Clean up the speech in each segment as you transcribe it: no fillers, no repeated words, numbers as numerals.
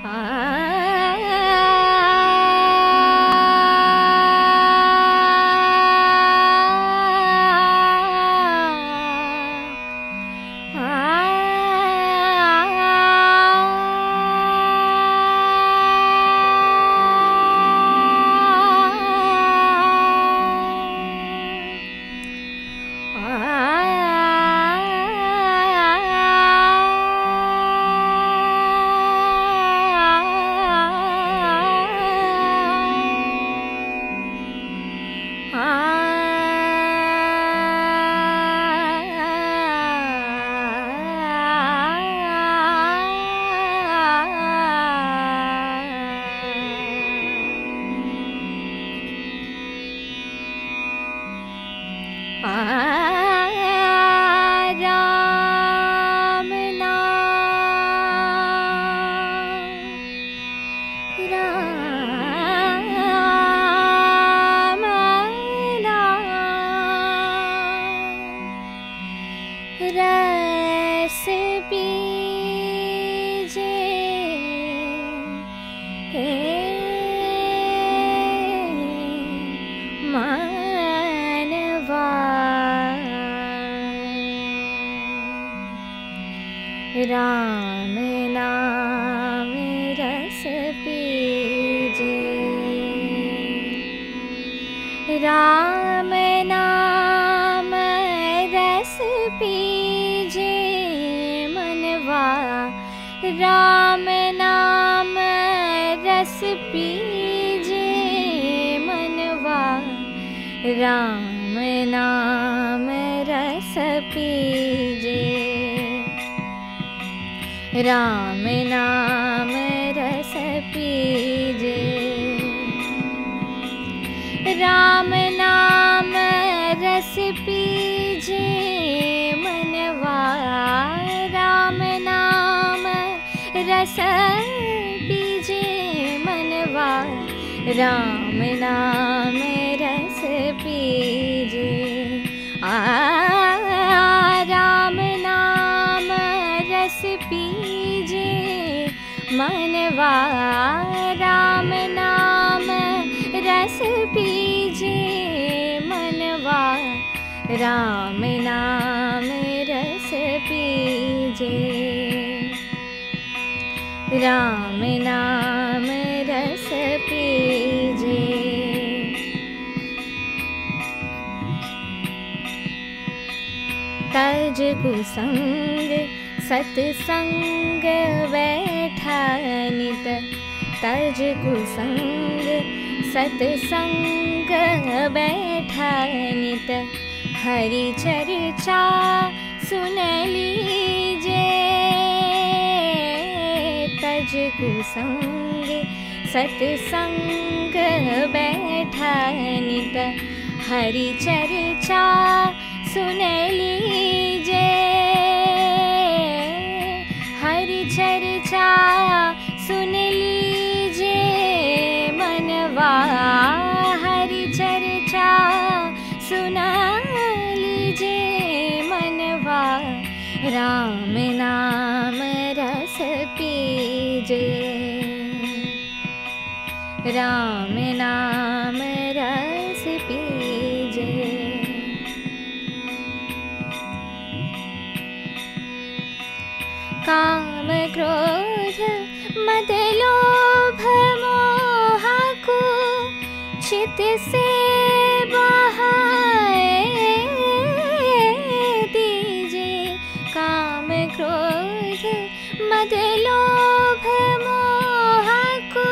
रस पीजे मानवा, राम नाम रस पीजे, राम नाम रस पीजे मनवा, राम नाम रस पीजे मनवा, राम नाम रस पीजे, राम नाम रस पीजे, राम नाम रस पीजे मनवा, राम नाम रस पीजे मनवा, राम नाम रस पीजे, राम नाम रस पीजे मनवा, राम नाम रस पीजे मनवा, राम नाम रस पीजे, राम नाम रस पीजे, तज कुसंग सत्संग बैठा नित, तज कुसंग सत्संग बैठा नित, हरि चर्चा सुन लीजे, तज कुसंग सत्संग बैठा नित, हरि चर्चा सुन लीजे, हरि चर्चा सुन लीजे मनवा, हरि चर्चा सुन लीजे मनवा, राम नाम रस पीजे, राम नाम रस पीजे, काम क्रोध मद लोभ मोह को चित से बहाए दीजे, काम क्रोध मद लोभ मोह को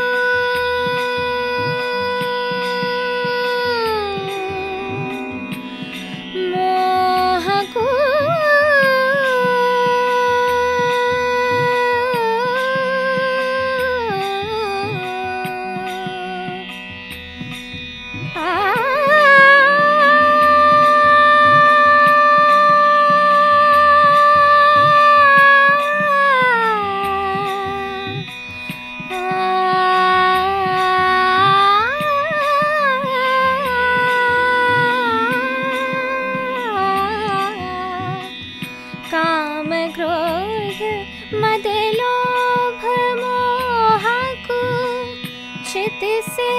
अमृत से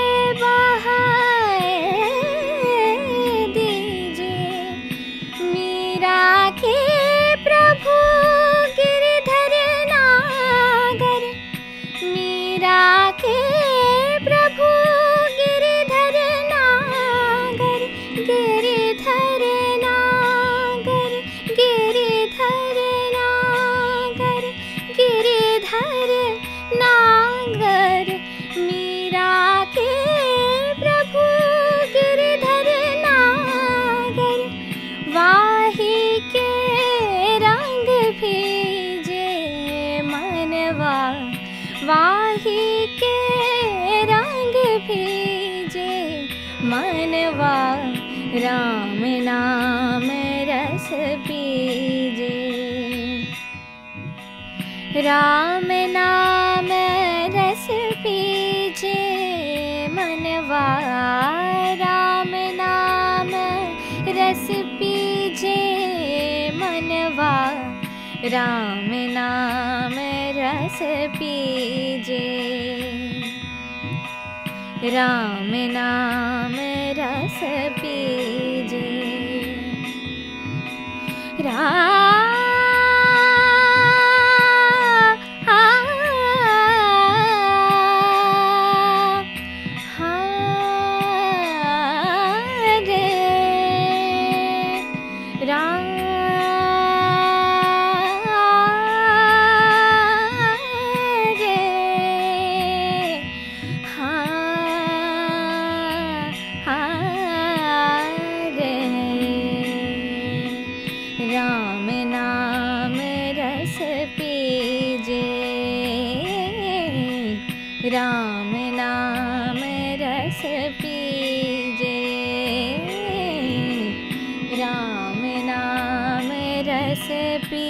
बहाए दीजिए। मीरा के प्रभु गिरधर नागर, मीरा के प्रभु गिरधर नागर, गिरधर नागर, गिरधर नागर, गिरधर नागर। मीरा के प्रभु गिरधर नागर, वाही के रंग भीजे मनवा, वाही के रंग भीजे मनवा। राम नाम रस पीजे, राम नाम रस पीजे मनवा। राम नाम रस पीजे मनवा। राम नाम रस पीजे, राम नाम रस पीजे। राम नाम रस पीजे, राम नाम रस पीजे, राम नाम रस पीजे।